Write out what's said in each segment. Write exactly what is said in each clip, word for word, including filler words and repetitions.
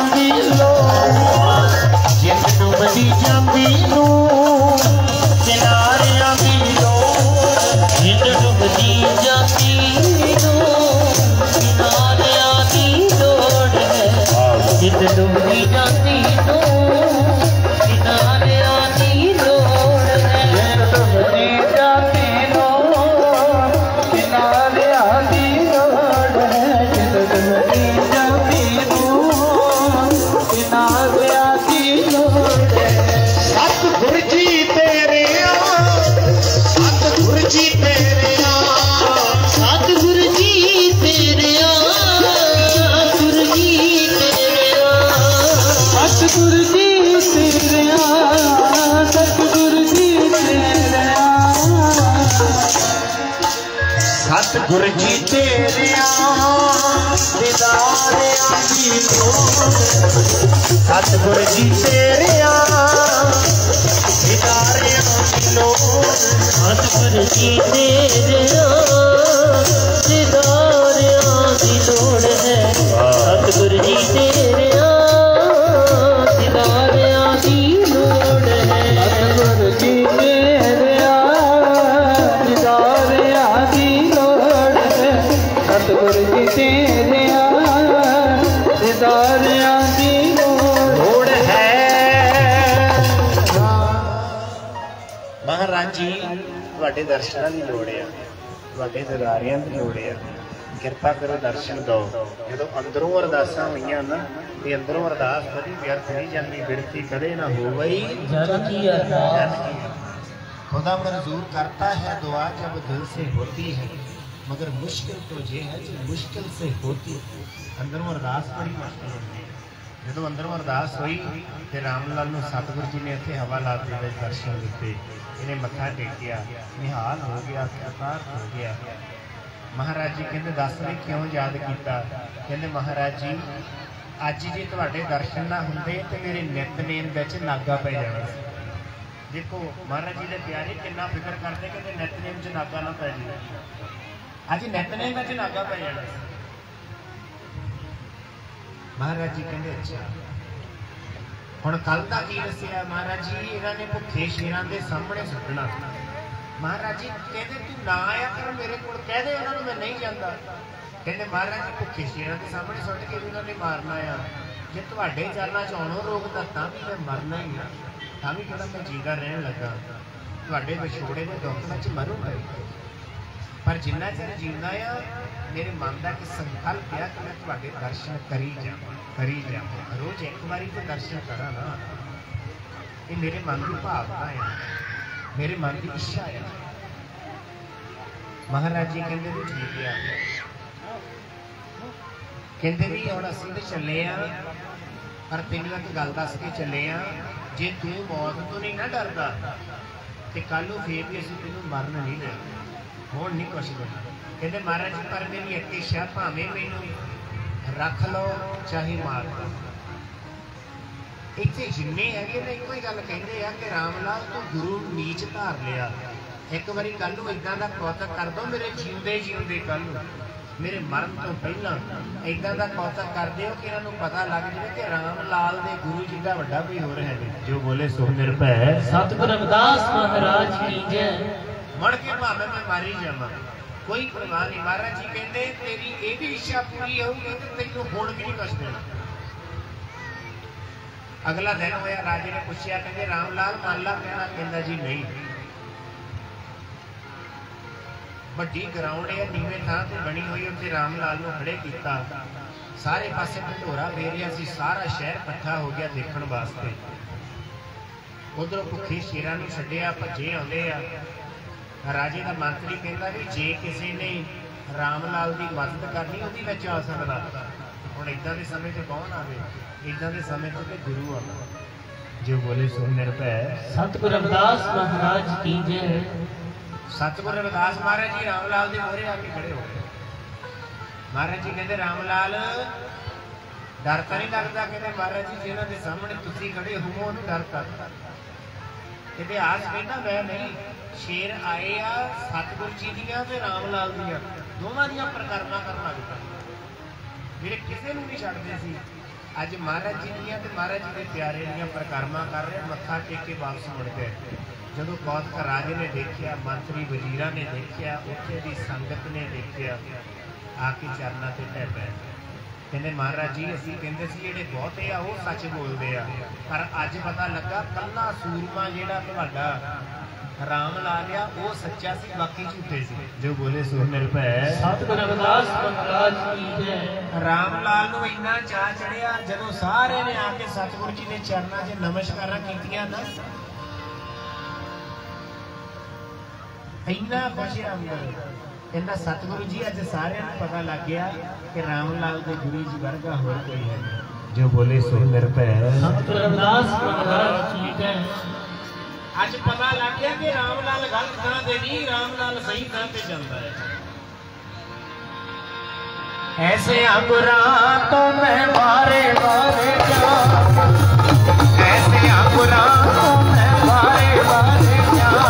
दी लोड़ जित डुबदी जांदी नूं किनारियां दी लोड़ जित डुबदी जांदी नूं किनारियां दी लोड़ है जित डुबदी जांदी नूं किनारियां दी लोड़ है जित डुबदी जांदी सतगुर जी तेरिया दीदारियां दी लोड़ सतगुर जी तेरिया दीदारियां दी लोड़ सतगुर जी तेरिया दीदारियां दी लोड़ है सतगुर जी तेरिया दीदारियां दी लोड़ है सतगुर जी तेरिया दीदारियां दी सतगुर जी तेरिया दीदारियां दी लोड़ है। महाराज जी तुहाडे दर्शनां दी लोड़ है तुहाडे दीदारियां दी लोड़ है किरपा करो दर्शन दो जो अंदरों अरदासां होईयां ना ते अंदरों अरदास कदी व्यर्थ नहीं जाती बिरती कदे ना होवई जन की अरदास खुदा मंजूर करता है दुआ जब दिल से होती है मगर मुश्किल तो ये है जो मुश्किल से होती अंदरों अरदास बड़ी मुश्किल होती है जो अंदरों अरदास हुई तो राम लाल नूं सतगुर जी ने इत्थे हवा ला के दर्शन दिते इन्हें मत्था टेकिया निहाल हो गया कृतार्थ हो गया। महाराज जी कहते दस ने क्यों याद किया कहते महाराज जी अज जे तुहाडे दर्शन ना हुंदे ते मेरे नितनेम विच नागा पै जाना सी। देखो महाराज जी दे प्यारे कितना फिक्र करते कि नितनेम च नागा ना पै जाए अज नितनेम विच नागा पै जाना सी। महाराज जी कहते अच्छा हुण कल दा की दस्सिया महाराज जी इन्हां ने भुखे शेरां दे सामने सुट्टना। महाराज जी कहते तू ना आया कर मेरे को कह दे उन्होंने मैं नहीं जाता कहते महाराज जी भुखे शेरां के सामने सुट के भी उन्होंने मारना आ जे तुहाडे चरणा च आउणों रोकदा तां भी मैं मरना ही आ तां भी कहना मैं जींदा रहन लगा तुहाडे विछोड़े दे दुख विच मरूंगा पर जिन्ना चਿਰ जींदा आ मेरे मन का एक संकल्प है कि मैं तुहाडे दर्शन करी जावां करी जावां रोज एक बारी तो दर्शन करा ना ये मेरे मन की भावना है मेरे मन की इच्छा है। महाराज जी कहते भी ठीक है कहते भी हम असीं तो चले आ पर तेन एक गल दस के चले आ जे तू मौत तो नहीं ना डरदा तो कल फिर भी असीं तेनों मरन नहीं देना हुण नहीं कुछ देना। कहते महाराज जी पर मेरी एक इच्छा भावें मैनूं रख लो चाहे मार दो इतने जिन्ने है एको ही गल कहते हैं कि राम लाल तू गुरु नीच धार लिया एक बारी कल इदा का कौतक कर दो मेरे जींदे जींदे कल मेरे मरण तो पहला इदा का कौतक कर दो कि इन्हों पता लग जाए कि राम लाल दे गुरु जी का वड्डा कोई हो रहा है जो बोले सो निर्भय सतगुर रविदास महाराज की जय। मुड़ के भावें मैं मारी जावां कोई परवाह नहीं। महाराज जी कहते तेरी ये भी इच्छा पूरी होगी तो तेनों हुण भी नहीं कुछ देना। अगला दिन होया राजे ने पूछा कहते राम लाल मान ला कहना कहता जी नहीं वड्डी ग्राउंड है नीवे थां ते बनी हुई उत्ते राम लाल नूं खड़े कीता सारे पासे ढंढोरा फेरिया सी सारा शहर इकट्ठा हो गया देखण वास्ते। उधरों भुखे शेरां नूं छड्डिया भजे आउंदे आ राजे का मंत्री कहता भी जे किसी ने राम लाल की मदद करनी उहदी विच आ सकदा हुण इदां दे समय ते कौन आवे इदां दे समय ते गुरु आवे जो बोले सो निर्भय सतगुर रविदास महाराज की जय। सतगुर रविदास महाराज जी राम लाल दे मोहरे आके खड़े हो गए। महाराज जी कहते राम लाल डर तो नहीं लगता कहते महाराज जी जिन्हां दे सामने तुसीं खड़े हो उहनूं डर करता इतिहास कहना मैं नहीं शेर आए आ सतगुर जी दियां ते राम लाल दियां दोवां दियां प्रकरणा करन लग पए मेरे किसी नूं नहीं छड्डदे सी अज महाराज जी दियां ते महाराज जी के प्यारे दियां परिक्रमा कर रहे, मत्था टेक के वापस मुड़ गए। जदों कौतक राजे ने देखिया, मंत्री वजीरा ने देखिया, उत्थे दी संगत ने देखिया, आके चरना ते ढह पए। कहते महाराज जी असीं कहंदे सी जिहड़े बहुते आ वो सच बोलदे आ, पर अज पता लगा कल्ला सूरमा जिहड़ा तुहाडा राम लाल आ वो सच्चा सी, बाकी झूठे सी। जो बोले सो निरभै सतगुरु रविदास महाराज की जय। राम लाल नूं इन्ना चाह चढ़िया, जदों सारे ने आके सतगुरु जी के चरनां 'च नमस्कारां कीतियां ना, इन्ना खुश अंदर कहंदा सतगुरु जी अज सारे नूं पता लग गया कि राम लाल दे गुरु जी वर्गा होर कोई है। जो बोले सो निरभै सतगुरु रविदास महाराज की जय। अज पता लग गया कि राम लाल गलत थां ते नहीं, राम लाल सही थां ते चलदा है। ऐसे अंगुरां तो मैं बारे बारे जावां, ऐसे अंगुरां तो मैं बारे बारे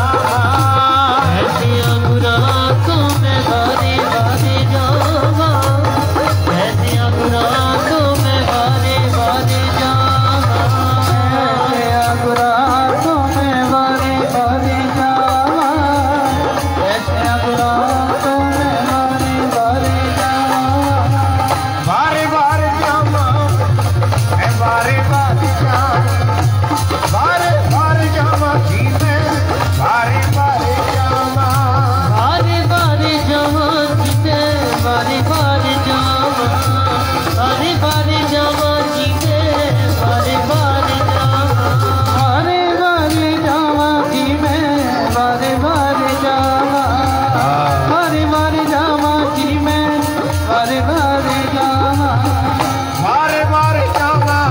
जावां, ऐसे अंगुरां तो मैं बारे बारे जावां, ऐसे अंगुरां तो मैं बारे बारे जावां, ऐसे अंगुरां तो मैं बारे बारे जावां, ऐसे अंगुरां तो मैं बारे बारे जावां, बारे बारे जावां, मैं बारे बारे जावां, बारे बारे जावां जी मैं बारे बारे जावां, बारे बारे जावां जी मैं बारे बारे जावां, बारे बारे जावां जी मैं बारे बारे जावां, बारे बारे जावां जी मैं बारे बारे जावां, बारे बारे जावां जी मैं बारे बारे जावां, बारे बारे जावां,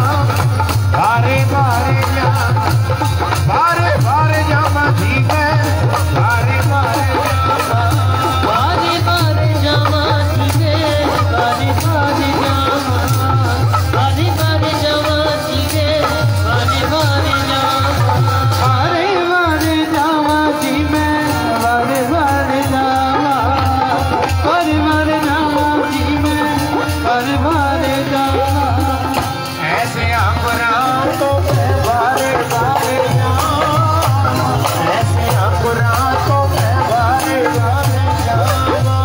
बारे बारे जावां, बारे बारे जावां जी मैं बारे बारे जावां, बारे बारे जावां जी मैं बारे बारे जावां, बारे बारे जावां जी मैं बारे बारे जावां, बारे बारे जावां जी मैं बारे बारे जावां, बारे बारे जावां जी मैं बारे बारे जावां, ऐसे अंगुरां तो मैं बारे बारे जावां, ऐसे अंगुरां तो मैं बारे बारे जावां,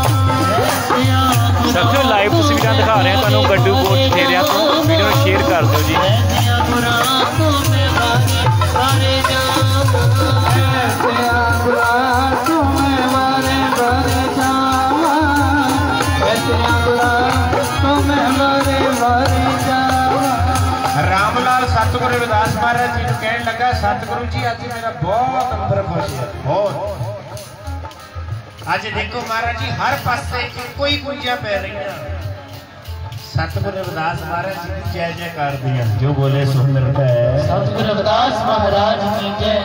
सबसे लाइव तस्वीरें दिखा रहे हैं तुहानू गड्डू कोट ठेरिया तो वीडियो नूं शेयर कर दो जी। ऐसे अंगुरां तो मैं बारे बारे जावां, ऐसे अंगुरां तो मैं बारे बारे जावां, ऐसे अंगुरां तो मैं बारे बारे जावां। रामलाल सतगुरु रविदास महाराज जी को कहने लगा सतगुरु जी अज मेरा बहुत अंदर खुश है, बहुत। अज देखो महाराज जी हर पासे कोई कुंजियां पै रही हैं, सतगुरु रविदास महाराज जी की जय जयकार दियां। जो बोले सुंदर है सतगुरु रविदास महाराज की जय।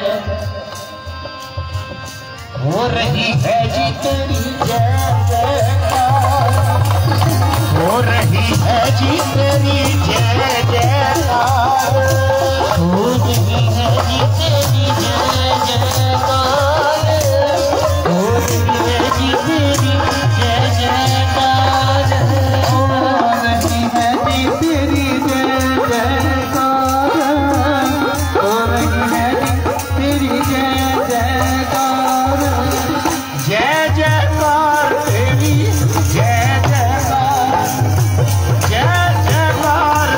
हो रही है जी तेरी जय जयकार, हो रही है जी तेरी जय जयकार, हो रही है जी तेरी जय जयकार, हो रही है जी तेरी जय जयकार, हो रही है जी तेरी जय जयकार, हो रही है जी तेरी जय जयकार, जय जयकार तेरी जय जयकार, जय जयकार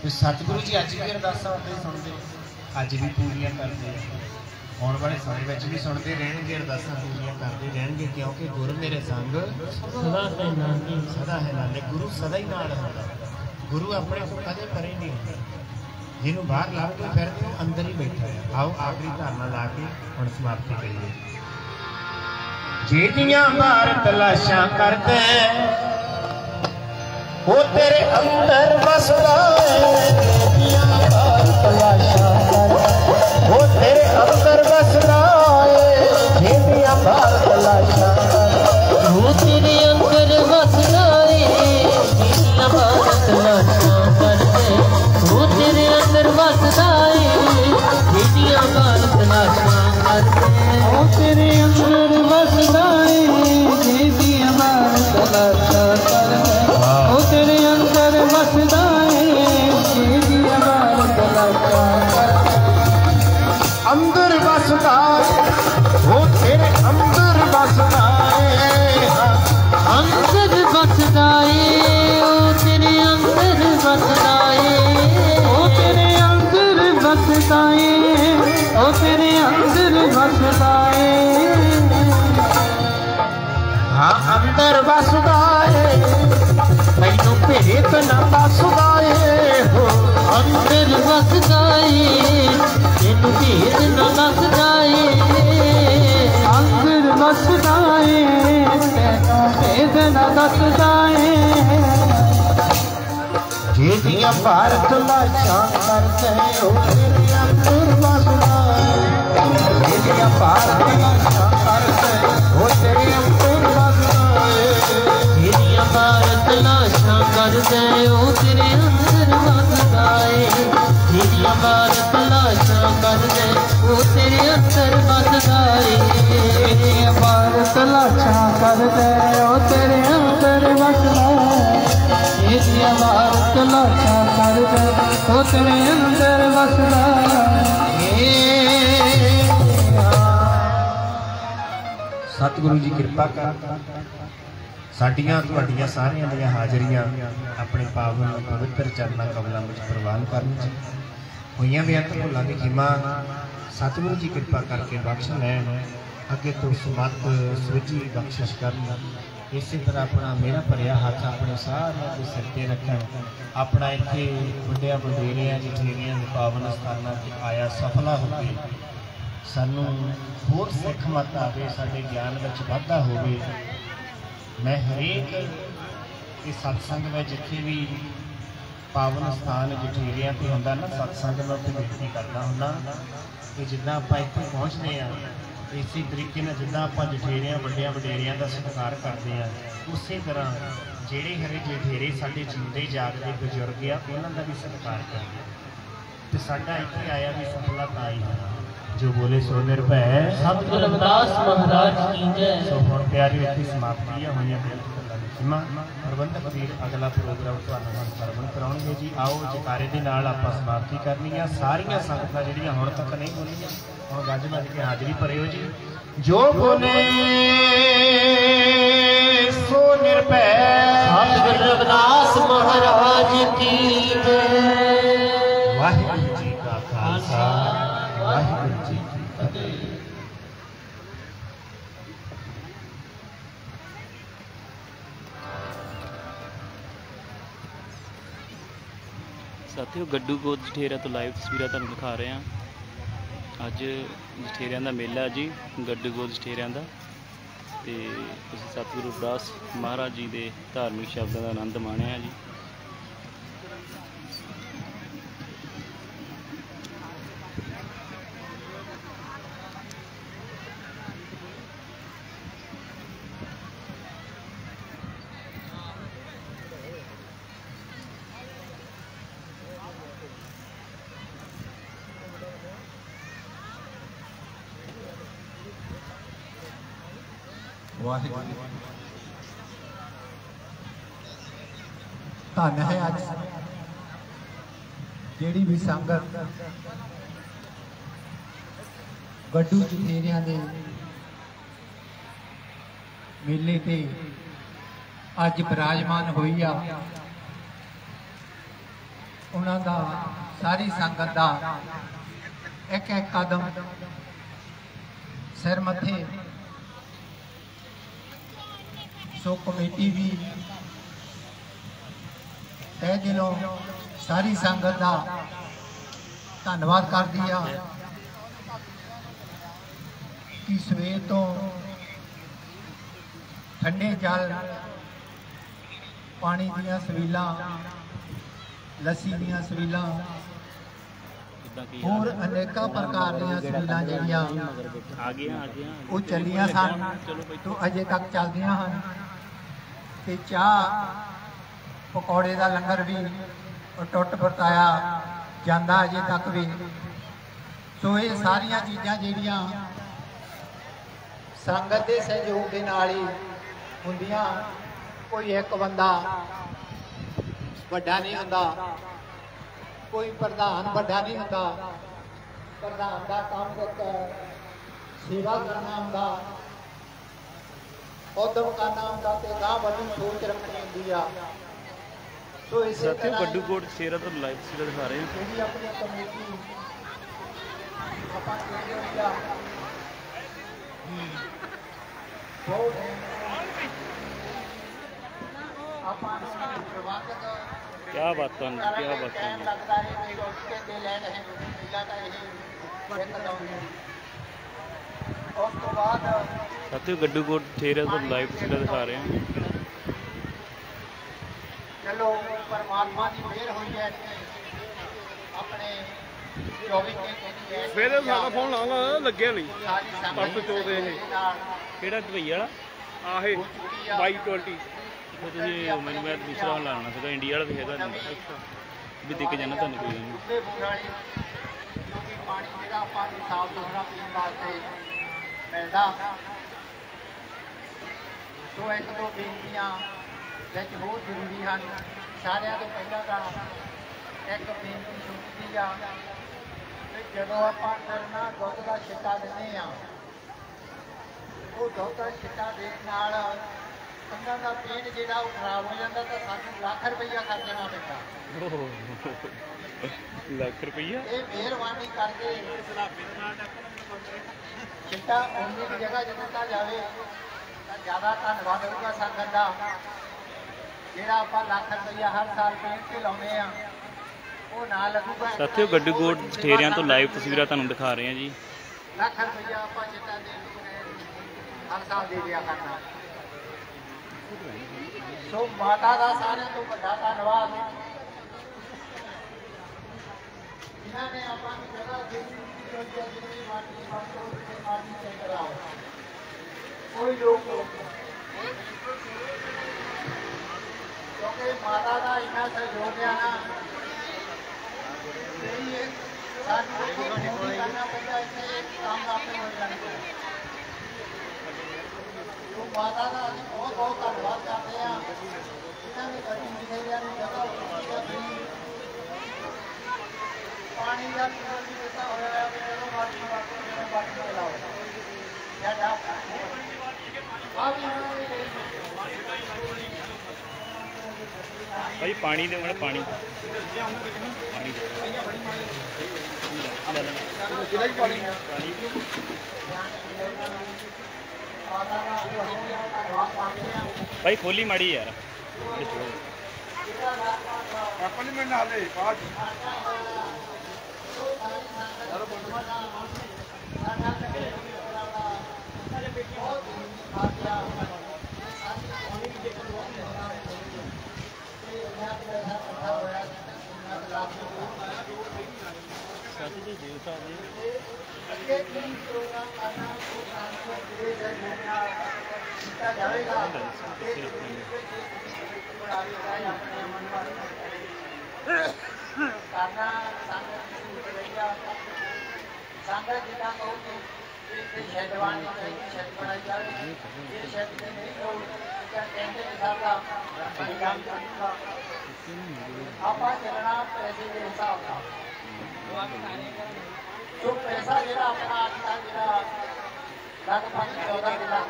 सतगुरु जी अज भी अरदासां उदां ही सुनते, अज भी पूरियां करते, आने वाले समय में भी सुनते रहेंगे, अरदासां पूरियां करते रहेंगे, क्योंकि गुरु मेरे संग सदा है नाले, सदा है नाले। गुरु सदा ही नाल होंदा, गुरु अपने को कदे परे नहीं होंदा, जिन्होंं बाहर ला के फिरते हो अंदर ही बैठा है। आओ आखिरी धारणा ला के हुण समाप्ति करिए। जेदियां बाहर तलाशां करते वो तेरे अंदर बसदा है, जेदियां बाहर तलाशां करते वो तेरे अंदर बसदा है, जेदियां बाहर तलाशां करते वो तेरे अंदर बसदा है, जेदियां बाहर तलाशां करते वो तेरे अंदर बसदा है, जेदियां बाहर तलाशां करते वो तेरे अंदर बसदा है, जेदियां बाहर तलाशां करते वो तेरे अंदर बसदा है, जेदियां बाहर तलाशां करते अंदर बसदा वो तेरे अंदर बसदा है, अंदर बसदा है वो तेरे अंदर बसदा है, वो तेरे अंदर बसदा है वो तेरे अंदर बसदा है। हाँ अंदर बसदा है मैनू भेत ना बसदा है, हो अंदर बसदा है तेनू भेद ना बसदा है, अंदर बसदा है तेनू भेद ना बसदा है। जेदियां बाहर तलाशां करते हो तेरे अंदर बसदा है, जेदियां बाहर तलाशां करते हो तेरे अंदर बसदा है, जेदियां बाहर तलाशां करते हो तेरे अंदर बसदा है, जेदियां बाहर तलाशां करते हो तेरे अंदर बसदा है, जेदियां बाहर तलाशां करते हो तेरे अंदर बसदा है, जेदियां बाहर तलाशां करते हो तेरे अंदर बसदा है। सतगुरु जी कृपा कर साडियां तुहाडियां सारियां दीयां हाजरियां अपने पावन पवित्र चरनां कमलां विच प्रवान करन जी। होईयां बेअंत भुलां दी खिमा सतगुरु जी कृपा करके बख्श लैण, अगे तो समत सुझी बख्शिश करन। इसी तरह अपना मेरा भरिया हाथ अपने सारियां दे सिर ते रखण, अपना इत्थे वड्डियां वडेरियां जठेरियां दे पावन स्थानां ते आया सफला होवे, सानू होर सिख मत आवे, साडे ज्ञान विच वाधा होवे। मैं हरेक इस सत्संग में जिथे भी पावन स्थान जठेरियां ते हुंदा ना सत्संग में उत्थे बेनती करदा हुंदा कि जिद्दां आपां इत्थे पहुंचने आ इसी तरीके नाल जिद्दां आपां जठेरियां वड्डियां वडेरियां दा सत्कार करदे आ, उसे तरह जिहड़े हरे जठेरे साडे जिंदे जागदे बजुर्ग आ उन्हां दा भी सत्कार करिए ते साडा इत्थे आया भी सफलता आई है। जो बोले सो निर्भय सतगुरु रविदास महाराज की जय। सो हुण प्यारी इत्थे समाप्ति होईयां खिमा प्रबंधक वीर अगला प्रोग्राम तुहानूं हुण सरवण कराउणगे जी। आओ जयकारे दे नाल आपां समाप्ति करनी आ। सारियां संगतां जिहड़ियां हुण तक नहीं बोलीआं हुण गज मज के हाजरी भरिओ जी। जो बोले सो निर्भय सतगुरु रविदास महाराज की जय। वाहिगुरू जी का खालसा वाहिगुरू जी की फतेह। साथियों गड्डू गोद जठेरा तो लाइव तस्वीर तुहानूं दिखा रहे हैं। अज जठेरियां दा मेला जी गड्डू गोद जठेरियां दा ते तुसीं सतगुरु रविदास महाराज जी के धार्मिक शब्दों का आनंद माणिया जी। धन है अज जिहड़ी भी संगत गड्डू जठेरियां दे मेले ते अज विराजमान होई आ। ਉਹਨਾਂ ਦਾ ਸਾਰੀ ਸੰਗਤ ਦਾ ਇੱਕ ਇੱਕ ਕਦਮ ਸਿਰ ਮੱਥੇ। ਸੋ ਕਮੇਟੀ ਵੀ ਤਹਿ ਦਿਲੋਂ ਸਾਰੀ ਸੰਗਤ ਦਾ ਧੰਨਵਾਦ ਕਰਦੀ ਆ ਕਿ ਸਵੇਰ ਤੋਂ ਠੰਡੇ ਜਲ, ਪਾਣੀ ਦੀਆਂ ਸਵੀਲਾਂ, ਲੱਸੀ ਦੀਆਂ ਸਵੀਲਾਂ, ਹੋਰ ਅਨੇਕਾਂ ਪ੍ਰਕਾਰ ਦੀਆਂ ਸਵੀਲਾਂ ਜਿਹੜੀਆਂ ਆ ਗਈਆਂ ਆ ਗਈਆਂ ਉਹ ਚੱਲੀਆਂ ਸਨ ਤੋਂ ਅਜੇ ਤੱਕ ਚੱਲਦੀਆਂ ਹਨ। ਤੇ ਚਾਹ ਪਕੌੜੇ ਦਾ ਲੰਗਰ ਵੀ ਟੁੱਟ ਵਰਤਾਇਆ ਜਾਂਦਾ ਅਜੇ ਤੱਕ ਵੀ। ਸੋ ਇਹ ਸਾਰੀਆਂ ਚੀਜ਼ਾਂ ਜਿਹੜੀਆਂ ਸੰਗਤ ਦੇ ਸਹਿਯੋਗ ਦੇ ਨਾਲ ਹੀ ਹੁੰਦੀਆਂ। ਕੋਈ ਇੱਕ ਬੰਦਾ ਵੱਡਾ ਨਹੀਂ ਹੁੰਦਾ, ਕੋਈ ਪ੍ਰਧਾਨ ਵੱਡਾ ਨਹੀਂ ਹੁੰਦਾ। ਪ੍ਰਧਾਨ ਦਾ ਕੰਮ ਇੱਕ ਸੇਵਾ ਕਰਨਾ ਹੁੰਦਾ, ਉਦਮ ਕਰਨਾ ਹੁੰਦਾ ਤੇ ਗਾਂ ਵੱਲੋਂ ਸੋਚ ਰੱਖਣੀ ਹੁੰਦੀ ਆ। ਸੋ ਇਸੇ ਸਾਥੀਓ ਤਰ੍ਹਾਂ ਗੱਡੂ ਕੋਟ ਸ਼ੇਰਾ ਤੋਂ ਲਾਈਵ ਤਸਵੀਰਾਂ ਦਿਖਾ ਰਹੇ ਹਾਂ। ਜਿਹੜੀ ਆਪਣੀ ਕਮੇਟੀ ਆਪਾਂ ਜਿਹੜੀ ਆ ਬਹੁਤ ਆਪਾਂ ਪ੍ਰਵਾਚਕ ਕਿਆ ਬਾਤਾਂ ਨੇ, ਕਿਆ ਬਾਤਾਂ ਨੇ। ਲੱਗਦਾ ਹੈ ਕਿ ਰੋਕੇ ਦੇ ਲੈ ਰਹੇ ਪਹਿਲਾਂ ਤਾਂ ਇਹ ਇੱਕ ਲਾਉਂਦੇ ਉਸ ਤੋਂ ਬਾਅਦ ਸਾਥੀਓ ਗੱਡੂ ਕੋਟ ਸ਼ੇਰਾ ਤੋਂ ਲਾਈਵ ਤਸਵੀਰਾਂ ਦਿਖਾ ਰਹੇ ਹਾਂ। ਚਲੋ ਪਰਮਾਤਮਾ ਦੀ ਮਿਹਰ ਹੋਈ ਹੈ ਆਪਣੇ ਚੌਵੀ ਘੰਟੇ ਦੀ ਸਵੇਰੇ ਸਾਡਾ ਫੋਨ ਲਾ ਲਾ ਲੱਗਿਆ ਨਹੀਂ ਸਾਰੀ ਸੰਗਤ ਪਰਸੋਂ ਚੌਥ ਦੇ ਇਹ। ਕਿਹੜਾ ਦੁਬਈ ਵਾਲਾ? ਆਹੇ ਬਾਈ ਟਵੰਟੀ ਉਹ ਤੁਸੀਂ ਮੈਨੂੰ ਮੈਂ ਦੂਸਰਾ ਲਾਉਣਾ ਸੀਗਾ, ਇੰਡੀਆ ਵਾਲਾ ਵੀ ਹੈਗਾ ਵੀ ਦਿਖ ਜਾਣਾ ਤੁਹਾਨੂੰ ਕੋਈ ਨਹੀਂ। ਉੱਤੇ ਬੁਰਾਲੀ ਕਿਉਂਕਿ ਪਾਣੀ ਜਿਹੜਾ ਆਪਾਂ ਨੂੰ ਸਾਫ਼ ਸੁਥਰਾ ਪੀਣ ਵਾਸਤੇ ਮਿਲਦਾ। ਸੋ ਇੱਕ ਦੋ ਬੇਨਤੀਆਂ ਵਿੱਚ ਬਹੁਤ ਜ਼ਰੂਰੀ ਹਨ। ਸਾਰਿਆਂ ਤੋਂ ਪਹਿਲਾਂ ਤਾਂ ਇੱਕ ਬੇਨਤੀ ਸੁਣਦੀ ਆ ਕਿ ਜਦੋਂ ਆਪਾਂ ਕਰਨਾ ਦੁੱਧ ਦਾ ਛਿੱਟਾ ਦਿੰਦੇ ਆ, ਉਹ ਦੁੱਧ ਦਾ ਛਿੱਟਾ ਦੇਣ ਨਾਲ ਕੰਨਾਂ ਦਾ ਪੇਟ ਜਿਹੜਾ ਉਹ ਖਰਾਬ ਹੋ ਜਾਂਦਾ ਤਾਂ ਸਾਨੂੰ ਲੱਖ ਰੁਪਈਆ ਖਰਚਣਾ ਪੈਂਦਾ। ਲੱਖ ਰੁਪਈਆ ਇਹ ਮਿਹਰਬਾਨੀ ਕਰਕੇ ਛਿੱਟਾ ਉਨੀ ਦੀ ਜਗ੍ਹਾ ਜੇ ਦਿੱਤਾ ਜਾਵੇ ਤਾਂ ਜ਼ਿਆਦਾ ਧੰਨਵਾਦ ਹੋਊਗਾ ਸੰਗਤ ਦਾ। ਜਿਹੜਾ ਆਪਾਂ ਲੱਖ ਰੁਪਈਆ ਹਰ ਸਾਲ ਪੇਟ ਤੇ ਲਾਉਂਦੇ ਆ ਉਹ ਨਾ ਲੱਗੂਗਾ। ਸਾਥੀਓ ਗੱਡੂ ਕੋਟ ਠੇਰਿਆਂ ਤੋਂ ਲਾਈਵ ਤਸਵੀਰਾਂ ਤੁਹਾਨੂੰ ਦਿਖਾ ਰਹੇ ਹਾਂ ਜੀ। ਲੱਖ ਰੁਪਈਆ ਆਪਾਂ ਛਿੱਟਾ ਦੇ ਹਰ ਸਾਲ ਦੇ ਦਿਆ ਕਰਨਾ। ਸੋ ਮਾਤਾ ਦਾ ਸਾਰਿਆਂ ਤੋਂ ਵੱਡਾ ਧੰਨਵਾਦ ਜਿਨ੍ਹਾਂ ਨੇ ਆਪਾਂ ਨੂੰ ਜਗ੍ਹਾ ਦਿੱਤੀ ਜਿੰਨੀ ਮਾਟੀ ਵਰਤੋਂ ਤੇ ਮਾਟੀ ਚੈੱਕ ਕਰਾਓ। ਕੋਈ ਲੋਕ ਕਿਉਂਕਿ ਮਾਤਾ ਦਾ ਇੰਨਾ ਸਹਿਯੋਗ ਆ ਨਾ ਇਹ ਸਾਨੂੰ ਕੋਈ ਕਰਨਾ ਪੈਂਦਾ, ਇੱਥੇ ਕੰਮ ਆਪੇ ਹੋ ਜਾਣਗੇ। ਉਹ ਮਾਤਾ ਦਾ ਅਸੀਂ ਬਹੁਤ ਬਹੁਤ ਧੰਨਵਾਦ ਕਰਦੇ ਹਾਂ ਜਿਨ੍ਹਾਂ ਨੇ ਗੱਡੀ ਮਿਲੇਰਿਆਂ ਨੂੰ ਜਗ੍ਹਾ ਦਿੱਤੀ। ਪਾਣੀ ਦਾ ਟੂਲ ਵੀ ਦਿੱਤਾ ਹੋਇਆ ਹੈ ਕਿ ਜਦੋਂ ਮਾਟੀ ਵਾਸਤੇ ਜਦੋਂ ਮਾਟੀ ਚਲਾਓ ਸਾਡਾ ਆ ਵੀ ਭਾਈ ਪਾਣੀ ਦੇ ਮੜ ਪਾਣੀ ਪਾਣੀ ਦੇ ਭਾਈ ਖੋਲੀ ਮਾੜੀ ਯਾਰ ਆਪਾਂ ਨਹੀਂ ਮਿਲਣਾ ਹਾਲੇ ਬਾਅਦ ਸਾਥੀ ਜੀ Dev Sahib ji karena sangat berbeda sangat kita tahu कि शेरवान की शर्ट बनाई जा रही है ये शर्ट में नहीं तो क्या कहते हैं सारा परिणाम का आपा चलना पैसे के हिसाब का तो पैसा जरा अपना आता जरा लगभग चौदह लाख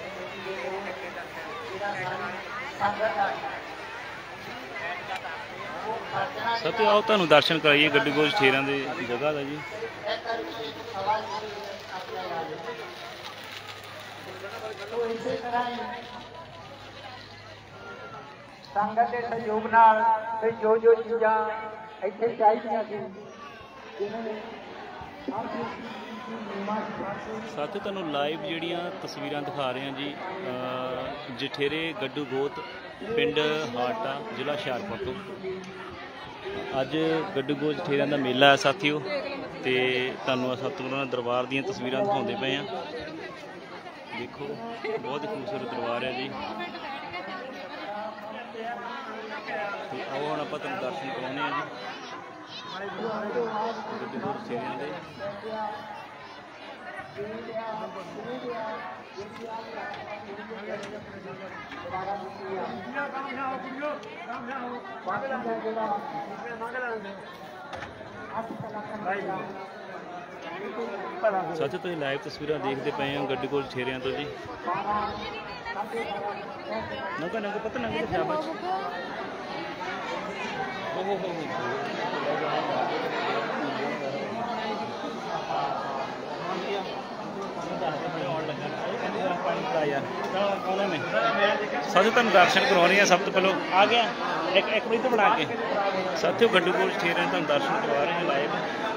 संगत ਸਤਿ ਆਓ ਤੁਹਾਨੂੰ ਦਰਸ਼ਨ ਕਰਾਈਏ ਗੱਡੀ ਗੋਲ ਜਠੇਰਿਆਂ ਦੇ ਜਗ੍ਹਾ ਦਾ ਜੀ। ਸੰਗਤ ਦੇ ਸਹਿਯੋਗ ਨਾਲ ਤੇ ਜੋ ਜੋ ਚੀਜ਼ਾਂ ਇੱਥੇ ਚਾਹੀਦੀਆਂ ਸੀ ਸਾਥੀਓ ਤੁਹਾਨੂੰ ਲਾਈਵ ਜਿਹੜੀਆਂ ਤਸਵੀਰਾਂ ਦਿਖਾ ਰਹੇ ਹਾਂ ਜੀ ਅ, ਜਠੇਰੇ ਗੱਡੂ ਗੋਤ ਪਿੰਡ ਹਾਟਾ ਜ਼ਿਲ੍ਹਾ ਹੁਸ਼ਿਆਰਪੁਰ ਤੋਂ। ਅੱਜ ਗੱਡੂ ਗੋਤ ਜਠੇਰਿਆਂ ਦਾ ਮੇਲਾ ਹੈ ਸਾਥੀਓ, ਤੇ ਤੁਹਾਨੂੰ ਸਤਿਗੁਰਾਂ ਦੇ ਦਰਬਾਰ ਦੀਆਂ ਤਸਵੀਰਾਂ ਦਿਖਾਉਂਦੇ ਪਏ ਹਾਂ। ਦੇਖੋ ਬਹੁਤ ਹੀ ਖੂਬਸੂਰਤ ਦਰਬਾਰ ਹੈ ਜੀ। ਤੇ ਆਓ ਹੁਣ ਆਪਾਂ ਤੁਹਾਨੂੰ ਦਰਸ਼ਨ ਕਰਾਉਂਦੇ ਹਾਂ ਜੀ ਗੱਡੂ ਗੋਤ ਜਠੇਰਿਆਂ ਦੇ। ਸੱਚ ਤੁਸੀਂ ਲਾਈਵ ਤਸਵੀਰਾਂ ਦੇਖਦੇ ਪਏ ਹੋ ਗੱਡੀ ਕੋਲ ਜਠੇਰਿਆਂ ਤੋਂ ਜੀ। ਨੰਗਾ ਨੰਗਾ ਪਤਾ ਨੰਗਾ ਤੇ ਜਾਬਾ ਹੋ ਹੋ ਹੋ ਸਾਥੀਓ ਤੁਹਾਨੂੰ ਦਰਸ਼ਨ ਕਰਵਾਉਣੇ ਆ। ਸਭ ਤੋਂ ਪਹਿਲਾਂ ਆ ਗਿਆ ਇੱਕ ਇੱਕ ਮਿੰਟ ਬਣਾ ਕੇ ਸਾਥੀਓ ਗੱਡੂ ਕੋਲ ਜਠੇਰਿਆਂ ਤੁਹਾਨੂੰ ਦਰਸ਼ਨ ਕਰਵਾ ਰਹੇ ਹਾਂ ਲਾਈਵ।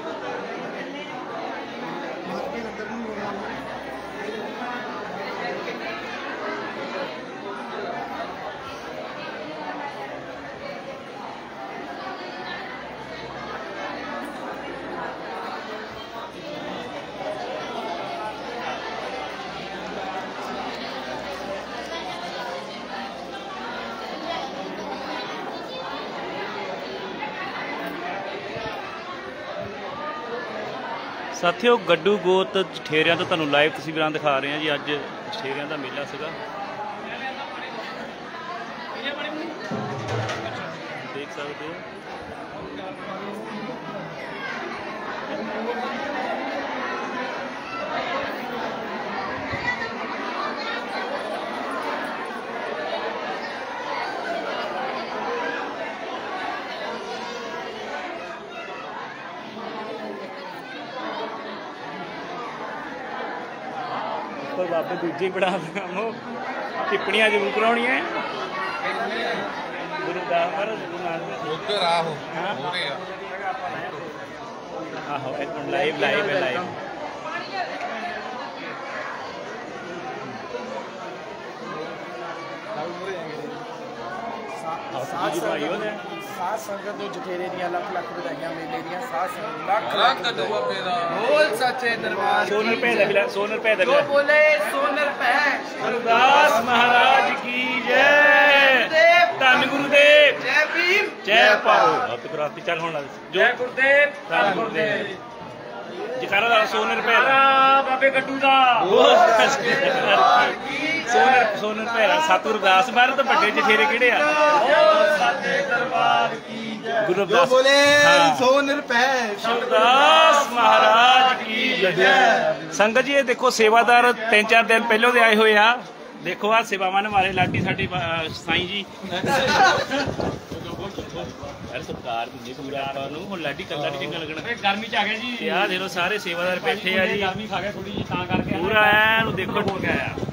ਸਾਥੀਓ ਗੱਡੂ ਗੋਤ ਜਠੇਰਿਆਂ ਤੋਂ ਤੁਹਾਨੂੰ ਲਾਈਵ ਤਸਵੀਰਾਂ ਦਿਖਾ ਰਹੇ ਹਾਂ ਜੀ। ਅੱਜ ਜਠੇਰਿਆਂ ਦਾ ਮੇਲਾ ਸੀਗਾ, ਦੇਖ ਸਕਦੇ ਹੋ। ਬਾਬੇ ਦੂਜੇ ਬਣਾ ਉਹ ਟਿੱਪਣੀਆਂ ਜ਼ਰੂਰ ਕਰਾਉਣੀਆਂ ਗੁਰੂ ਦਾ ਉਧਰ ਆਹੋ ਆਹੋ ਇੱਕ ਮਿੰਟ ਲਾਈਵ ਲਾਈਵ ਹੈ ਲਾਈਵ। ਸਾਧ ਸੰਗਤ ਨੂੰ ਜਠੇਰੇ ਦੀਆਂ ਲੱਖ ਲੱਖ ਵਧਾਈਆਂ, ਮੇਲੇ ਦੀਆਂ ਸਾਧ ਸੰਗਤ ਲੱਖ ਲੱਖ ਦੁਆਬੇ ਦਾ ਬੋਲ ਸੱਚੇ ਦਰਬਾਰ। ਸੌ ਰੁਪਏ ਦਾ ਮਿਲਾ, ਸੌ ਰੁਪਏ ਦਾ ਮਿਲਾ ਬੋਲੇ ਸੌ ਰੁਪਏ। ਗੁਰਦਾਸ ਮਹਾਰਾਜ ਕੀ ਜੈ, ਧੰਨ ਗੁਰੂਦੇਵ, ਜੈ ਭੀਮ, ਜੈ ਭਾਰਤ। ਹੱਥ ਕਰਾਤੀ ਚੱਲ ਹੁਣ ਜੈ ਗੁਰੂਦੇਵ, ਧੰਨ ਗੁਰੂਦੇਵ। ਜਕਾਰਾ ਦਾ ਸੌ ਰੁਪਏ ਦਾ ਬਾਬੇ ਗੱਡੂ ਦਾ ਸੌ ਰੁਪਏ ਦਾ। ਸਤਿਗੁਰੂ ਰਵਿਦਾਸ ਬਾਰੇ ਤਾਂ ਵੱਡੇ ਜਠੇਰੇ ਕਿਹੜੇ ਆ? ਗੁਰੂ ਰਵਿਦਾਸ ਬੋਲੇ ਸੌ ਰੁਪਏ। ਗੁਰਦਾਸ ਮਹਾਰਾਜ ਕੀ ਜੈ। ਸੰਗਤ ਜੀ ਇਹ ਦੇਖੋ ਸੇਵਾਦਾਰ ਤਿੰਨ ਚਾਰ ਦਿਨ ਪਹਿਲਾਂ ਦੇ ਆਏ ਹੋਏ ਆ। ਦੇਖੋ ਆ ਸੇਵਾਵਾਂ ਨਿਭਾਰੇ ਲਾਡੀ ਸਾਡੇ ਸਾਈਂ ਜੀ। ਸਰਕਾਰ ਦਿੰਦੀ ਪੂਰਾ ਆਪਾਂ ਨੂੰ, ਹੁਣ ਲਾਡੀ ਕੱਲਾ ਨਹੀਂ ਚੰਗਾ ਲੱਗਣਾ। ਗਰਮੀ ਚ ਆ ਗਿਆ ਜੀ। ਆਹ ਦੇਖੋ ਸਾਰੇ ਸੇਵਾਦਾਰ ਬੈਠੇ ਆ ਜੀ। ਗਰਮੀ ਖਾ ਗਿਆ ਥੋੜੀ ਜੀ ਤਾਂ ਕਰਕੇ ਪੂਰਾ ਐਨ ਦੇਖੋ ਹੋ ਗਿਆ ਆ।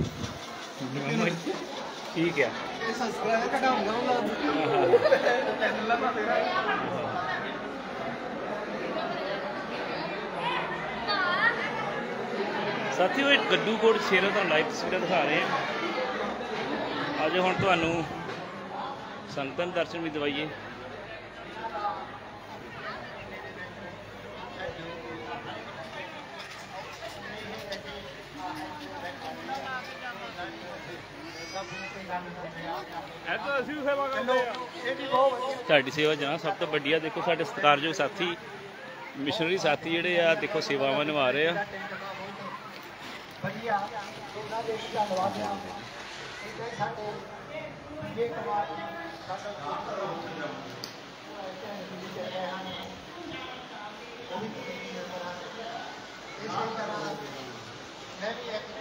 ਠੀਕ ਆ ਸਾਥੀਓ ਇਹ ਗੱਡੂ ਕੋਟ ਸ਼ੇਰਾਂ ਦਾ ਲਾਈਵ ਤਸਵੀਰਾਂ ਦਿਖਾ ਰਹੇ ਆ। ਅੱਜ ਹੁਣ ਤੁਹਾਨੂੰ ਸੰਗਤਾਂ ਦੇ ਦਰਸ਼ਨ ਵੀ ਦਵਾਈਏ। ਸਾਡੀ ਸੇਵਾ ਜਨਾਬ ਸਭ ਤੋਂ ਵੱਡੀ ਆ। ਦੇਖੋ ਸਾਡੇ ਸਤਿਕਾਰਯੋਗ ਸਾਥੀ ਮਿਸ਼ਨਰੀ ਸਾਥੀ ਜਿਹੜੇ ਆ ਦੇਖੋ ਸੇਵਾਵਾਂ ਨਿਭਾ ਰਹੇ ਆ।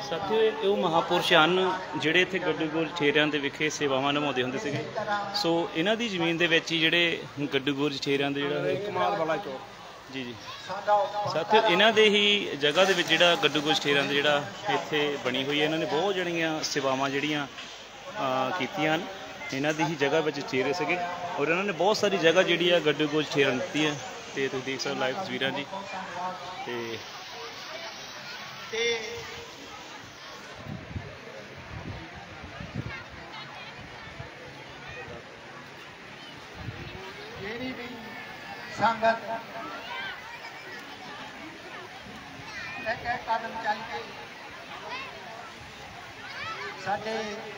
ਸਾਥੀਓ ਇਹ ਉਹ ਮਹਾਂਪੁਰਸ਼ ਹਨ ਜਿਹੜੇ ਇੱਥੇ ਗੱਡੂਗੋਲ ਜਠੇਰਿਆਂ ਦੇ ਵਿਖੇ ਸੇਵਾਵਾਂ ਨਿਭਾਉਂਦੇ ਹੁੰਦੇ ਸੀਗੇ। ਸੋ ਇਹਨਾਂ ਦੀ ਜ਼ਮੀਨ ਦੇ ਵਿੱਚ ਹੀ ਜਿਹੜੇ ਗੱਡੂਗੋਲ ਜਠੇਰਿਆਂ ਦੇ ਜਿਹੜਾ ਕਮਾਲ ਵਾਲਾ ਚੌਕ ਜੀ ਜੀ ਸਾਥੀਓ ਇਹਨਾਂ ਦੇ ਹੀ ਜਗ੍ਹਾ ਦੇ ਵਿੱਚ ਜਿਹੜਾ ਗੱਡੂਗੋਲ ਜਠੇਰਿਆਂ ਦਾ ਜਿਹੜਾ ਇੱਥੇ ਬਣੀ ਹੋਈ ਹੈ। ਇਹਨਾਂ ਨੇ ਬਹੁਤ ਜਿਹੜੀਆਂ ਸੇਵਾਵਾਂ ਜਿਹੜੀਆਂ ਕੀਤੀਆਂ ਹਨ। ਇਹਨਾਂ ਦੀ ਹੀ ਜਗ੍ਹਾ ਵਿੱਚ ਚੇਰੇ ਸੀਗੇ ਔਰ ਇਹਨਾਂ ਨੇ ਬਹੁਤ ਸਾਰੀ ਜਗ੍ਹਾ ਜਿਹੜੀ ਆ ਗੱਡੂਗੋਲ ਜਠੇਰਿਆਂ ਨੂੰ ਦਿੱਤੀ ਹੈ। ਤੇ ਤੁਸੀਂ ਦੇਖ ਸਕਦੇ ਲਾਈਵ ਤਸਵੀਰਾਂ ਜੀ। ਤੇ ਜਿਹੜੀ ਵੀ ਸੰਗਤ ਇੱਕ ਇੱਕ ਕਦਮ ਚੱਲ ਕੇ ਸਾਡੇ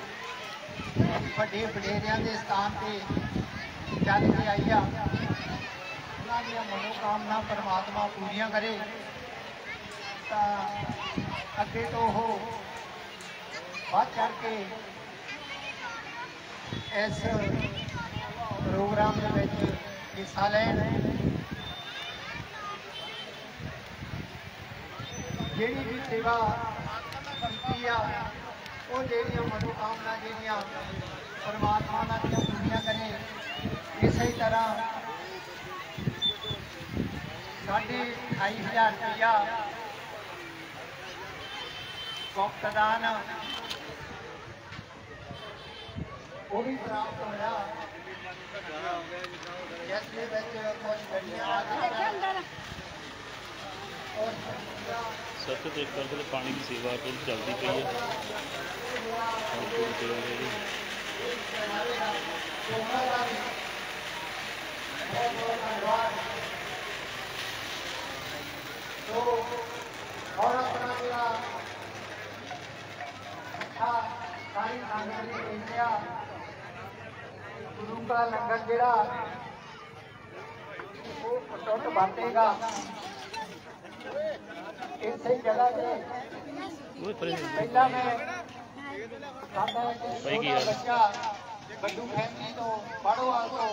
ਵੱਡੇ ਵਡੇਰਿਆਂ ਦੇ ਸਥਾਨ ਤੇ ਚੱਲ ਕੇ ਆਈ ਆ, ਉਹਨਾਂ ਦੀਆਂ ਮਨੋਕਾਮਨਾ ਪਰਮਾਤਮਾ ਪੂਰੀਆਂ ਕਰੇ ਤਾਂ ਅੱਗੇ ਤੋਂ ਉਹ ਵੱਧ ਚੜ ਕੇ ਇਸ ਪ੍ਰੋਗਰਾਮ ਦੇ ਵਿੱਚ ਹਿੱਸਾ ਲੈਣ। ਜਿਹੜੀ ਵੀ ਸੇਵਾ ਕੀਤੀ ਆ ਉਹ ਜਿਹੜੀਆਂ ਮਨੋਕਾਮਨਾ ਜਿਹੜੀਆਂ ਪਰਮਾਤਮਾ ਨਾਲ ਦੀਆਂ ਪੂਰੀਆਂ ਕਰੇ। ਇਸੇ ਤਰ੍ਹਾਂ ਸਾਢੇ ਅਠਾਈ ਹਜ਼ਾਰ ਰੁਪਇਆ ਗੁਪਤਦਾਨ ਉਹ ਵੀ ਪ੍ਰਾਪਤ ਹੋਇਆ, ਜਿਸ ਦੇ ਵਿੱਚ ਕੁਝ ਗੱਡੀਆਂ ਆ ਗਈਆਂ ਔਰ ਸੱਤ ਤੇ ਇੱਕ ਕਰਕੇ ਪਾਣੀ ਦੀ ਸੇਵਾ ਤੋਂ ਚੱਲਦੀ ਪਈ ਹੈ। और अपना ਜਿਹੜਾ ਅੱਛਾ ਸਾਰੀ ਸੰਗਤ ਨੇ ਦੇਖਿਆ ਗੁਰੂ ਦਾ ਲੰਗਰ ਜਿਹੜਾ ਉਹ ਟੁੱਟ ਵਰਤੇਗਾ ਇਸੇ ਜਗ੍ਹਾ ਤੇ। ਪਹਿਲਾਂ ਮੈਂ ਸਾਡਾ ਇੱਕ ਬੱਚਾ ਗੱਡੂ ਫੈਮਿਲੀ ਤੋਂ ਬੜੋਵਾਲ ਤੋਂ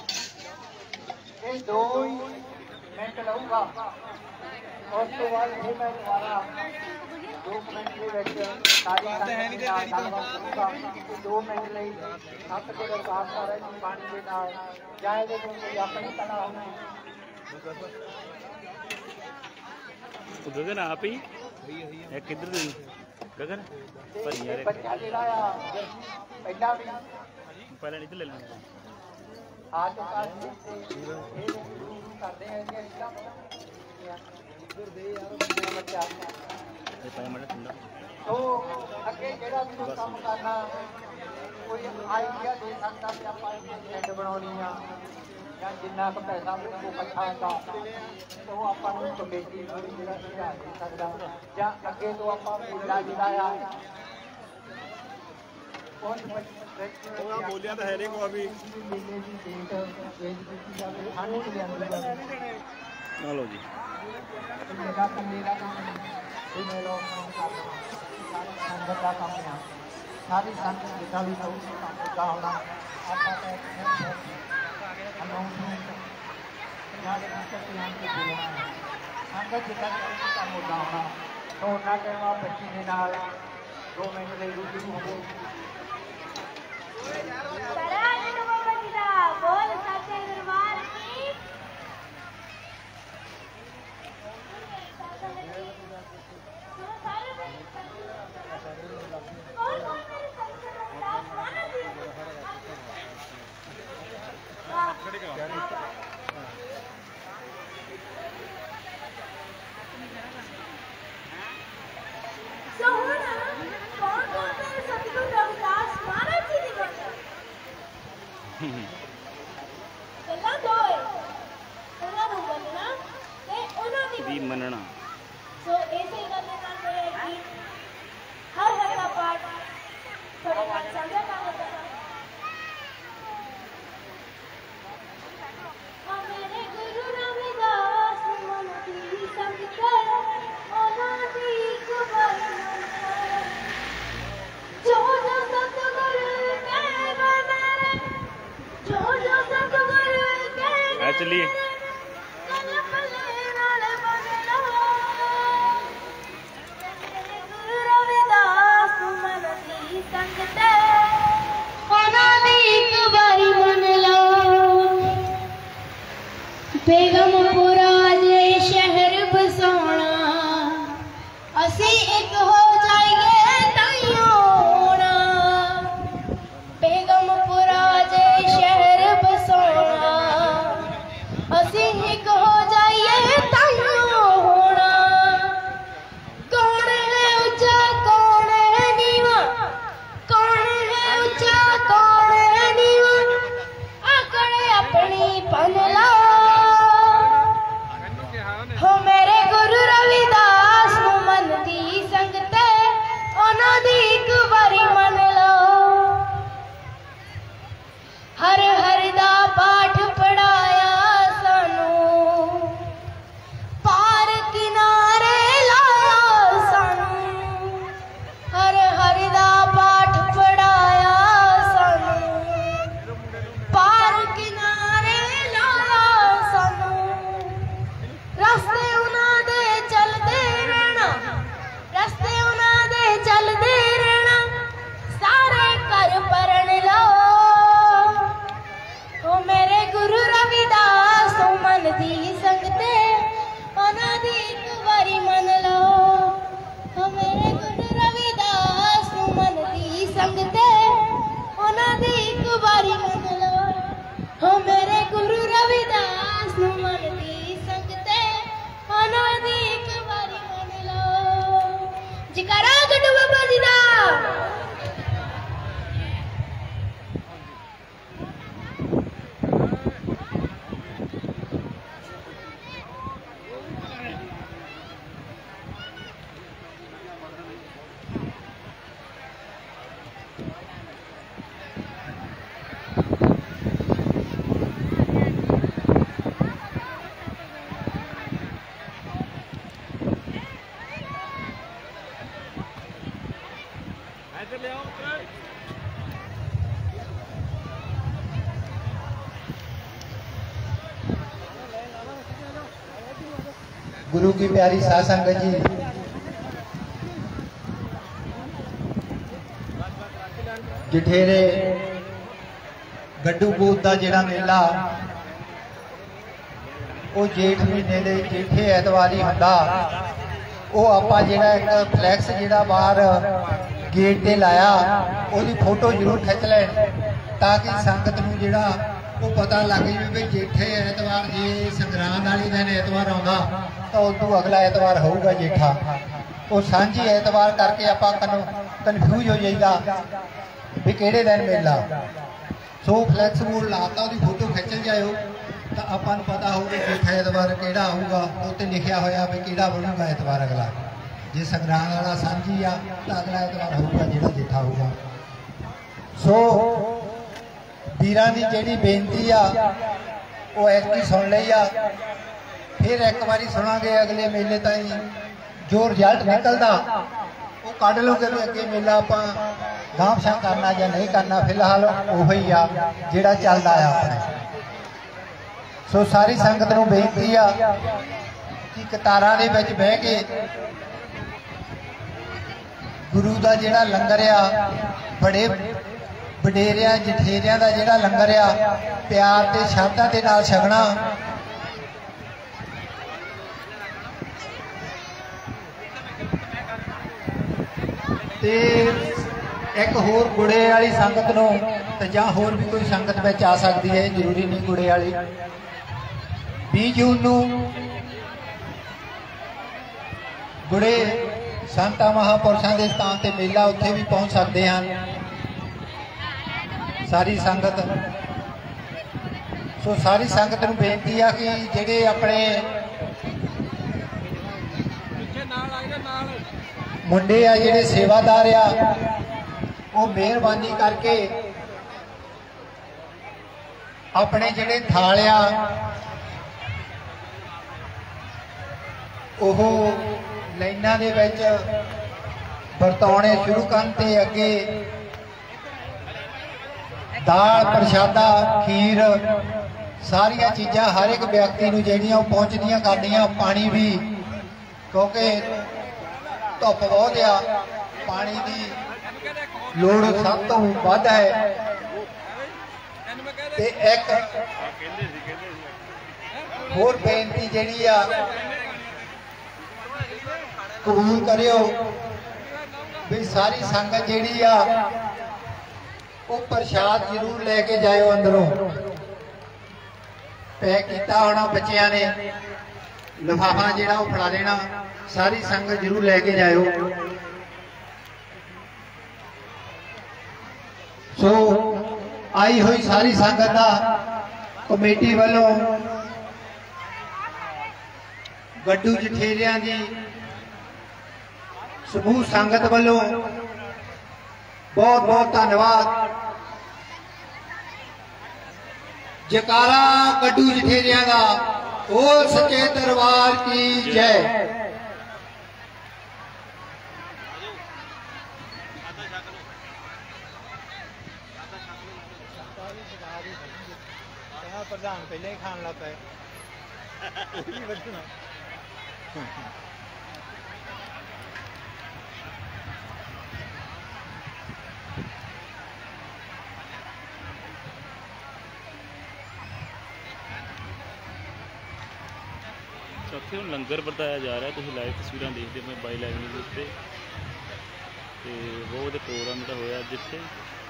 ਇਹ ਦੋ ਹੀ ਮਿੰਟ ਲਊਗਾ। ਉਸ ਤੋਂ ਬਾਅਦ ਫਿਰ ਮੈਂ ਦੁਬਾਰਾ ਦੋ ਮਿੰਟ ਦੇ ਵਿੱਚ ਸਾਰੀ ਗੱਲਬਾਤ ਕਰੂੰਗਾ। ਦੋ ਮਿੰਟ ਲਈ ਸੱਤ ਕੇ ਅਰਦਾਸ ਕਰ ਰਹੇ ਨੇ ਪਾਣੀ ਦੇ ਨਾਲ ਜਾਂ ਇਹਦੇ ਤੋਂ ਕੋਈ ਆਪਣੀ ਕਲਾ ਹੋਣੀ। ਗਗਨ ਆਪ ਹੀ ਇਹ ਕਿੱਧਰ ਦੀ ਗਗਨ ਭਰੀ ਯਾਰ ਬੱਚਾ ਜਿਹੜਾ ਆ ਪਹਿਲਾਂ ਵੀ ਪਹਿਲਾਂ ਨਹੀਂ ਤੇ ਲੈ ਲੈਣਾ ਆ ਚੁੱਕਾ ਸੀ ਇਹ ਕਰਦੇ ਆ ਕਿ ਇਸਦਾ ਇਧਰ ਦੇ ਯਾਰ ਬੱਚਾ ਇਹ ਪਾਇਆ ਮੜਾ ਠੰਡਾ। ਤੋ ਅੱਗੇ ਜਿਹੜਾ ਵੀ ਕੰਮ ਕਰਨਾ ਕੋਈ ਆਈਡੀਆ ਦੇ ਸਕਦਾ ਕਿ ਆਪਾਂ ਇਹ ਬਣਾਉਣੀ ਆ ਜਾਂ ਜਿੰਨਾ ਕੁ ਪੈਸਾ ਉਹ ਇਕੱਠਾ ਹੁੰਦਾ ਉਹ ਆਪਾਂ ਨੂੰ ਕਮੇਟੀ ਨੂੰ ਜਿਹੜਾ ਸੁਝਾਅ ਦੇ ਸਕਦਾ ਜਾਂ ਅੱਗੇ ਤੋਂ ਆਪਾਂ ਮੁੱਲਾ ਜਿਹੜਾ ਆ ਉਹਨਾਂ ਬੋਲਿਆ ਤਾਂ ਹੈ ਨਹੀਂ ਕੋਈ ਵੀ। ਮੇਲੇ ਦੀ ਡੇਟ ਵੇਚ ਦਿੱਤੀ ਜਾਵੇ ਸਾਨੂੰ ਲਿਆਂਦੀ ਜਾਵੇ। ਆ ਲਓ ਜੀ ਮੇਰਾ ਕੰਨੇ ਦਾ ਕੰਮ ਇਹ ਮੇਰਾ ਕੰਮ ਕਰਨਾ ਸਾਰੀ ਸੰਗਤ ਦਾ ਕੰਮ ਆ। ਸਾਰੀ ਸੰਗਤ ਜਿੱਦਾਂ ਵੀ ਲੋਕ ਕੰਮ ਕਰਦਾ ਹੋਣਾ ਆਪਾਂ ਤਾਂ ਅਨਾਉਂਸਮੈਂਟ ਪੰਜਾਬ ਦੇ ਵਿੱਚ ਧਿਆਨ ਕੇ ਬੋਲਣਾ ਸੰਗਤ ਜਿੱਦਾਂ ਵੀ ਕੰਮ ਹੁੰਦਾ ਹੋਣਾ ਤਾਂ ਉਹਨਾਂ ਟਾਈਮ ਆ ਬੱਚੀ ਦੇ ਨਾਲ ਦੋ ਮਿੰਟ ਲਈ ਰੂਬਰੂ ਹੋਵੇ। बोल सच्चे दरबार की ਦੀ ਮੰਨਣਾ ਸੋ ਇਸੇ ਗੱਲ ਦੇ ਨਾਲ ਹੋਇਆ ਕਿ ਹਰ ਹਰ ਦਾ ਪਾਠ ਥੋੜੇ ਨਾਲ ਸਾਂਝਾ ਕਰ ਦਿੱਤਾ ਆ ਮੇਰੇ ਗੁਰੂ ਰਾਮਦਾਸ ਮਨ ਦੀ ਸੰਗਤ ਉਹਨਾਂ ਦੀ ਖਬਰ ਜੋ ਜੋ ਸਤਿਗੁਰ ਕੇ ਬਨੇ ਜੋ ਜੋ ਸਤਿਗੁਰ ਕੇ ਆ ਚਲਿਏ Ravi संगते उन्हां दी एक बारी मन लो। बेगमपुरा जे शहर बसाना असी एक हो जाइए ताइयों होना। बेगमपुरा जे शहर बसाना असी एक हो जाइए ताइयों होना। कौन है ऊंचा कौन है नीवा, कौन है ऊंचा कौन है नीवा, आकड़े अपनी पन ला। हो मेरे गुरु रविदास नूं मन दी संगते उन्हां दी एक बारी मन लो। हर हर दा पाठ पढ़ाया सानू, पार किनारे लाया सानू। हर हर दा पाठ पढ़ाया सानू, पार किनारे लाया सानू। रस्ते उन्हां दे चलदे रहना, रस्ते उन्हां दे चलदे रहना, सारे कर परण लो। ओ मेरे गुरु रविदास तू मन दी संगते उन्हां दी एक बारी मन लो। ओ मेरे गुरु रविदास तू मन दी संगते उन्हां दी एक बारी मन लो। ओ मेरे गुरु रविदास तू मन दी संगते उन्हां दी एक बारी मन लो। जयकारा गड्डू बाबा जी दा। गुरु की प्यारी साध संगत जी, जठेरे गड्डू गोद का जिहड़ा मेला वो जेठ महीने के जेठे ऐतवार ही हुंदा। वो आपां जिहड़ा एक फ्लैक्स जिहड़ा बाहर गेट ते लाया उसकी फोटो जरूर खिंच लैन ताकि संगत नूं जिहड़ा वो पता लग जाए भी जेठे ऐतवार जे संगरांद वाले दिन ऐतवार आउंदा तो उदों अगला ऐतवार होऊगा जेठा। वो सांझी ऐतवार करके आपां कन्फ्यूज हो जाइदा भी किहड़े दिन मेला। सो फ्लैक्स बोर्ड लाता उसकी फोटो खिंचल जाओ तो आपां नूं पता होगा जेठा ऐतवार किहड़ा आऊगा, उत्ते लिखिया होया भी किहड़ा बनूगा ऐतवार अगला। जे संगरांद वाला सांझी आ तो अगला ऐतवार होऊगा जिहड़ा जेठा होऊगा। सो वीरां दी जिहड़ी बेनती आ वो ऐतकी सुन लई आ, फिर एक बारी सुनांगे अगले मेले ताईं जो रिजल्ट निकलदा वो कढ लोगे भी अगे मेला आपां गांव छां करना या नहीं करना। फिलहाल उही आ जिहड़ा चलदा आ अपने। सो सारी संगत नूं बेनती आ कि कतारां दे विच बह के गुरु दा जिहड़ा लंगर आ बड़े वडेरिया जठेरिया का जिहड़ा लंगर आ प्यार ते शरधा दे नाल छकना। ते एक होर गुड़े वाली संगत नूं ते जां होर भी कोई संगत विच आ सकती है, जरूरी नहीं गुड़े वाली। बीस जून नूं गुड़े संतां महापुरुषां दे स्थान ते मेला उत्थे भी पहुंच सकते हैं सारी संगत। सो सारी संगत नूं बेनती आ कि जिहड़े अपने मुंडे आ जिहड़े सेवादार आ वो मेहरबानी करके अपने जिहड़े थाल आ ओह लाइनां दे विच वरताउणे शुरू करन ते अगे दाल प्रशादा खीर सारिया चीज़ां हर एक व्यक्ति नूं जिहड़ियां पहुंचदियां करदियां। पानी भी क्योंकि धुप बहुत आ, पानी की ਲੋੜ ਸਭ ਤੋਂ ਵੱਧ ਹੈ ਤੇ ਇੱਕ ਹੋਰ ਬੇਨਤੀ ਜਿਹੜੀ ਆ ਕਬੂਲ ਕਰਿਓ ਵੀ ਸਾਰੀ ਸੰਗਤ ਜਿਹੜੀ ਆ ਉਹ ਪ੍ਰਸ਼ਾਦ ਜ਼ਰੂਰ ਲੈ ਕੇ ਜਾਇਓ ਅੰਦਰੋਂ ਪੈਕ ਕੀਤਾ ਹੋਣਾ ਬੱਚਿਆਂ ਨੇ ਲਿਫਾਫਾ ਜਿਹੜਾ ਉਹ ਫੜਾ ਦੇਣਾ ਸਾਰੀ ਸੰਗਤ ਜ਼ਰੂਰ ਲੈ ਕੇ ਜਾਇਓ ਸੋ आई हुई सारी संगत का कमेटी वालों गड्डू जठेरिया की समूह संगत वालों बहुत बहुत धन्यवाद जयकारा गड्डू जठेरिया का बोल सच्चे दरबार की जय। प्रधान पहले ही खान लग गए चौथे हूँ लंगर वरताया जा रहा है तुम लाइव तस्वीर देखते मैं बाई लाइन के उत्ते बहुत प्रोग्राम जो होया जिथे